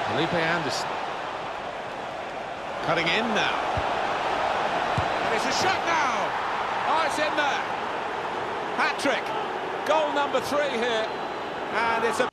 Felipe Anderson. Cutting in now. And it's a shot now. Oh, it's in there. Hat-trick. Goal number 3 here. And it's a